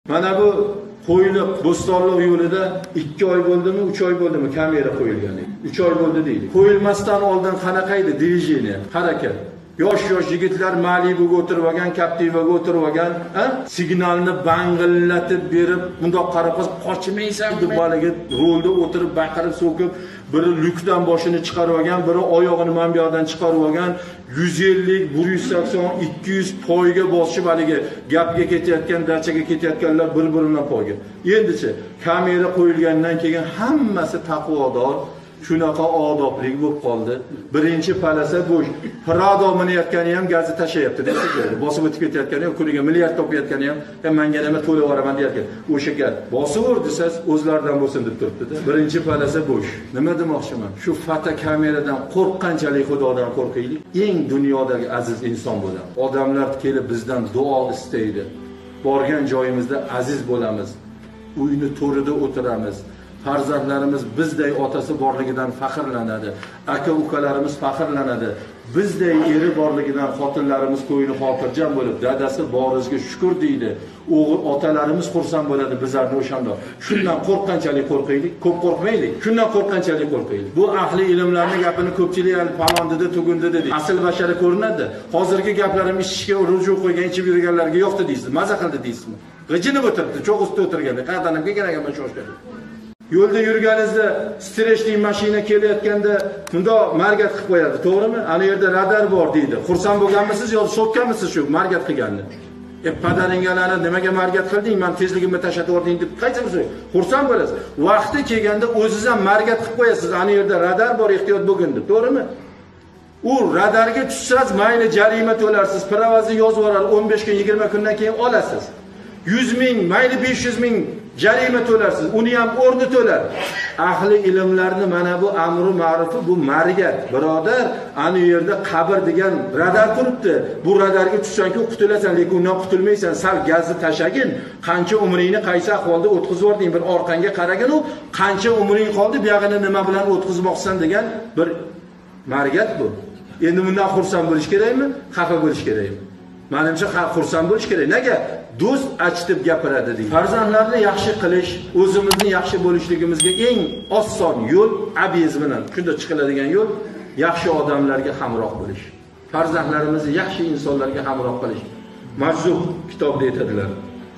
Mana bu Qo'yliq Bo'stonliq yo'lida 2 oy bo'ldimi, 3 oy bo'ldimi kamera qo'yilgani. 3 oy bo'ldi deydi. Qo'yilmasdan oldin qanaqa edi dvijeniya, harakat. Yosh yigitlar Malibuga o'tirib olgan, Captivaga o'tirib olgan, signalni bangillatib berib, bundoq qarab qochmaysan deb bolaga rolda o'tirib baqirib so'kib, biri lyukdan boshini chiqarib olgan, biri oyog'ini mana bu yoqdan chiqarib olgan, 150, 180, 200 poyga bosib haliga gapga ketayotgan, dachaga ketayotganlar bir-biridan poyga. Endichi kamera qo'yilgandan keyin hammasi taqvodor, shunaqa odobli bo'lib qoldi. Birinchi palasa bo'sh. Prado minayotgani ham gazni tashlayapti deb so'radi. Bosib o'tib ketayotgani ham, kuniga milliard topayotgani ham, menga nima to'lab yuboraman deyotgan. O'sha gap. Bosib o'rdisiz o'zlaridan bo'lsin deb turibdi-da. Birinchi palasa bo'sh. Nima demoqchiman? Shu foto kameradan qo'rqqanchalik Xudodan qo'rqaylik. Eng dunyodagi aziz inson bo'ladi. Odamlar kelib bizdan duo istaydi. Borgan joyimizda aziz bo'lamiz. Uyni to'rida o'tiramiz. Farzandlarimiz bizday otasi borligidan faxrlanadi. Aka-ukalarimiz faxrlanadi. Bizday eri borligidan xotinlarimiz ko'yini xotirjam bo'lib, dadasi borizga shukr deydi. O'g'il otalarimiz xursand bo'ladi bizlarni o'shanda. Shundan qo'rqqanchalik qo'rqaylik, ko'p qo'rqmaylik. Shundan qo'rqqanchalik qo'rqaylik. Bu ahli ilmlarning gapini ko'pchilik falondida, tugunda dedi. Asl bashara ko'rinadi. Hozirgi gaplarim ishga ruju qo'ygan, ichib yurganlarga yo'qdi deysiz. Maza qildi deysizmi? G'ijinib o'tiribdi, cho'q ustida o'tirganda. Qayerdan kelgan shoshgadi. Yo'lda yurganingizda streshli mashina kelayotganda bunda margat qilib qo'yadi, to'g'rimi? Ana yerda radar bor deydi. Xursand bo'lganmisiz yoki so'kkanmisiz shu margat qilganni? Padaringlarni nimaga margat qilding? Men tezligimni tashlatib yording deb qaysi bir xursand bo'lasiz. Vaqti kelganda o'zingiz ham margat qilib qo'yasiz. Ana yerda radar bor, ehtiyot bo'lgin deb, to'g'rimi? U radarga tushsangiz mayli jarima to'larsiz, pravazni yozib yuborar, 15 kun, 20 kundan keyin olasiz. 100 ming, mayli 500 ming jarima to'larsiz, uni ham o'rni to'lar. Ahli ilmlarni mana bu amri ma'rufi, bu margat. Birodar, ana yerda qabr degan radar turibdi. Bu radarga tushsanki qutulasan, lekin undan qutulmaysan. Sal gazni tashagin, qancha umringni qaysi ahvolda o'tkazib yording, bir orqangga qaragin, u qancha umring qoldi, bu yog'ini nima bilan o'tkazmoqsan degan bir margat bu. Endi bundan xursand bo'lish kerakmi? Xafa bo'lish kerakmi? Menimcha xursand bo'lish kerak. Nega? Do'st achitib gapiradi deydi. Farzandlarni yaxshi qilish, o'zimizni yaxshi bo'lishligimizga eng oson yo'l abiz bilan shunda chiqiladigan yo'l yaxshi odamlarga hamroh bo'lish. Farzandlarimizni yaxshi insonlarga hamroh qilish. Majzuh kitobda aytadilar.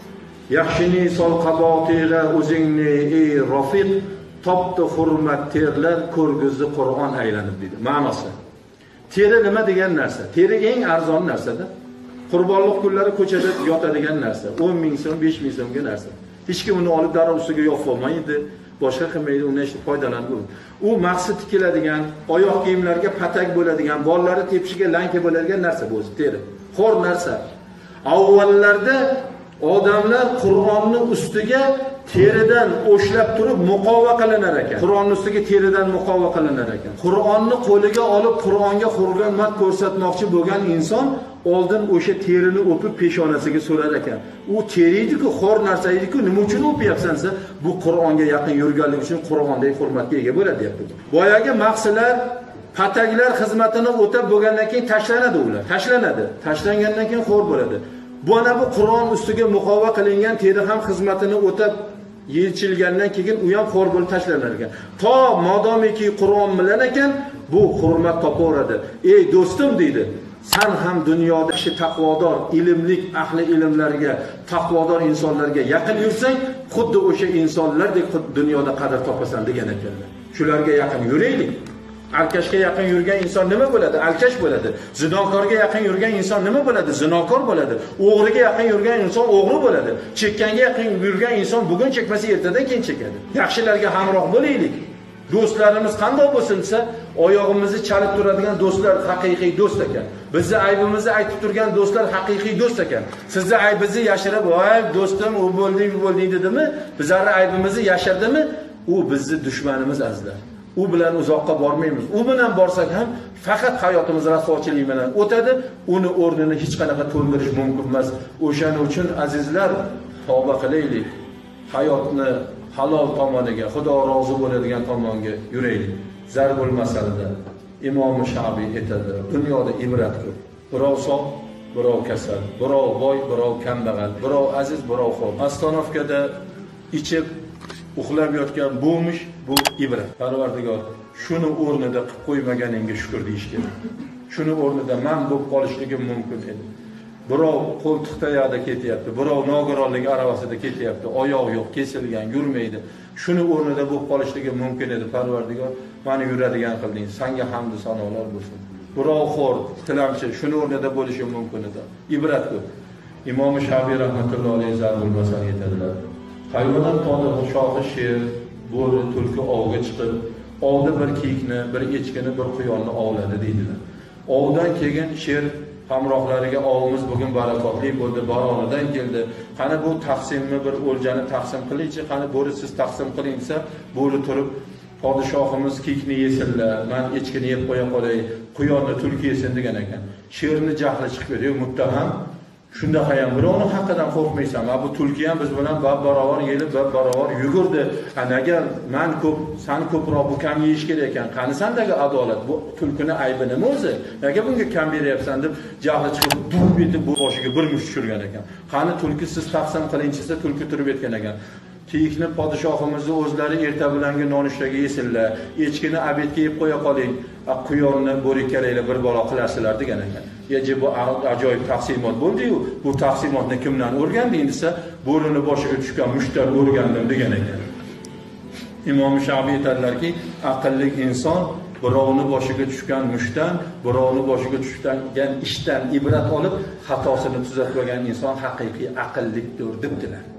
Yaxshini sol qabotiga o'zingni ey rafiq, topdi hurmat terlar, ko'rgizni Qur'on aylanib dedi. Ma'nosi. Teri nima degan narsa? Teri eng arzon narsa-da. Qurbonlik kunlari ko'chada yotadigan narsa. 10 ming so'm, 5 ming so'mga narsa. Hech kim uni olib darrov ustiga yopib olmaydi, boshqa qilmaydi, undan foydalanadi. U maqsad tikiladigan, oyoq kiyimlarga patak bo'ladigan, bollari tepshiga lanka bo'ladigan narsa bu o'zi teri. Xo'r narsa. Avvallarda odamlar Qur'onni ustiga teridan o'shlab turib muqova qilinar ekan. Qur'onning ustiga teridan muqova qilinar ekan. Qur'onni qo'liga olib Qur'onga hurmat ko'rsatmoqchi bo'lgan inson oldin o'sha terini o'pib peshonasiga so'rar ekan. U teriydi-ku, xor narsa edi-ku, nima uchun o'pyapsansa, bu Qur'onga yaqin yurganlik uchun Qur'ondagi hurmatga ega bo'ladi deyapti. Boyagi maqsadlar, pataklar xizmatini o'tab bo'lgandan keyin tashlanadi ular. Tashlangandan keyin xor bo'ladi. Buna bu Qur'on ustiga muqova qilingan teri ham xizmatini o'tab yechilgandan keyin u ham xor bo'lib tashlanar ekan. To modomiki Qur'on bilan ekan, bu hurmat topaveradi. Ey do'stim deydi. Sen ham dunyoda kishi taqvodor, ilmlik ahli ilmlarga, taqvodor insonlarga yaqin yursang, xuddi o'sha insonlardek dunyoda qadr topasan degan ekanlar. Shularga yaqin yuraylik. Alkashga yaqin yurgan inson nima bo'ladi? Alkash bo'ladi. Zinokorga yaqin yurgan inson nima bo'ladi? Zinokor bo'ladi. O'g'riga yaqin yurgan inson o'g'ri bo'ladi. Chekkanga yaqin yurgan inson bugun chekmasa ertadan keyin chekadi. Yaxshilarga hamroh bo'laylik. Do'stlarimiz qanday bo'lsin desa, oyog'imizni chalib turadigan do'stlar haqiqiy do'st ekan. Bizni aybimizni aytib turgan do'stlar haqiqiy do'st ekan. Sizni aybingizni yashirib, "Voy, do'stim, u bo'lding" dedimi? Bizlarning aybimizni yashirdimi? U bizni dushmanimiz azizlar. U bilan uzoqqa bormaymiz. U bilan borsak ham faqat hayotimiz rasvochilik bilan o'tadi. Uni o'rnini hech qanaqa to'ldirish mumkin emas. O'shaning uchun azizlar, tavba qilaylik. Hayotni halol tomoniga, Xudo rozi bo'ladigan tomonga yuraylik. Zarbul masalada Imom Shafiy aytadi, dunyoda ibrat ko'p. Birov sog, birov kasal, birov boy, birov kambag'al, birov aziz, birov xo'p. Astanovkada ichib uxlab yotgan bo'lmish, bu ibrat. Parvardigor, shuni o'rnida qilib qo'ymaganingga shukr deyish kerak. Shuni o'rnida men bo'lib qolishligim mumkin edi. Birov qo'ltiq tayoqda ketyapti, birov nogironlik aravasida ketyapti, oyoq yo'q, kesilgan, yurmaydi. Shuni o'rnida bo'lib qolishligi mumkin edi. Parvardigor, meni yuradigan qilding. Senga hamd va sanolar bo'lsin. Birov xo'r, tilamchi, shuni o'rnida bo'lishi mumkin edi. Ibrat ko'p. Imom Shafiy rahmatullohi alayhi zarbul masal aytadilar. Hayvonot bog'i shohi sher, bo'ri, tulki ovga chiqib, ovda bir kiyikni, bir echkini, bir quyonni ovladi deydilar. Ovdan kelgan sher hamrohlariga ovimiz bugun barakotli bo'ldi, baronidan keldi. Qani bu taqsimni bir o'ljani taqsim qilingchi, qani bo'ri siz taqsim qiling desa, bo'ri turib podshohimiz kiyikni yesinlar, men echkini yeb qo'ya qolay, quyonni tulki yesin degan ekan. Sherni jahli chiqib ketdi, muttaham. Shunda ham birovning haqqidan qo'rqmaysan. Bu tulki ham biz bilan barobar yelib, barobar yugurdi. Agar men ko'p, sen ko'proq bu kam yeyish kerak ekan. Qani sendagi adolat? Bu tulkini aybi nima o'zi? Nega bunga kam beryapsan deb jahli chiqib, duv etib bu boshiga bir mush tushirgan ekan. Qani tulki siz taqsim qilingchisa tulki turib etgan ekan. Kiyikni podshohimizni o'zlari erta bilangi nonushtaga yesinlar, echkini abedga yeb qo'ya qoling, quyonni bo'rikaraylar bir balo qilasizlar degan ekan. Yeji bu ajoyib taqsimot bo'ldi-yu, bu taqsimotni kimdan o'rganding desa, bo'rini boshiga tushgan mushtar o'rgandim degan ekan. Imom Shafiy aytadilarki, aqlli inson birovni boshiga tushgan mushtan, birovni boshiga tushgan ishdan ibrat olib, xatosini tuzatmagan inson haqiqiy aqllidir debdilar.